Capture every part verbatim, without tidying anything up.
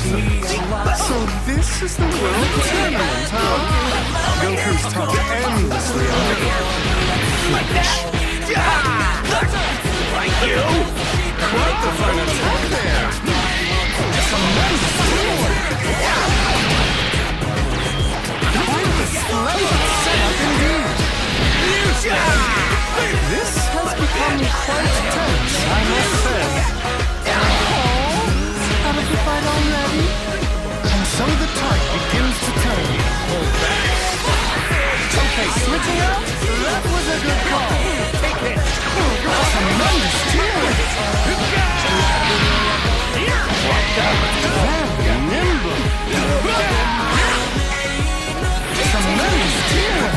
So this is the world tournament, huh? Goku's talked endlessly about it. Like you? Quite the fine attack there! Tremendous teamwork! Quite the splendid setup indeed! This has become quite tense, I must say. Oh, out of the fight already? And so the tide begins to turn. Okay, switching up? That was a good call. Take it. Tremendous teamwork. Very nimble. Tremendous teamwork.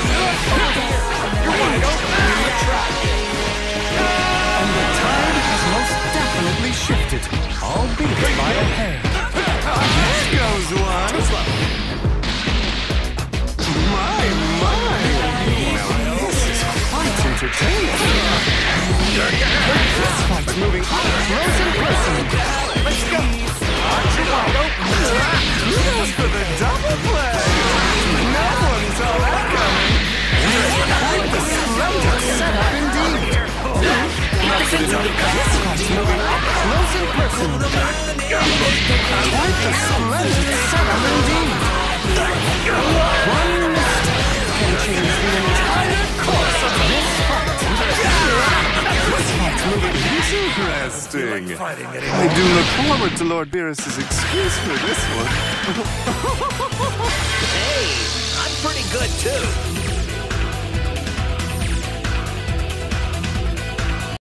And the tide has most definitely shifted, albeit by a hair. There goes one. My, my. Now this is quite entertaining. This fight's moving up close and personal. Let's go. Arch it wide open. Just for the double play. No one saw that coming. Quite the splendid setup indeed. This fight's moving up close and personal. Quite the splendid setup indeed. One mistake can change the entire course of this fight. This fight's moving interesting. I do look forward to Lord Beerus's excuse for this one. Hey, I'm pretty good too.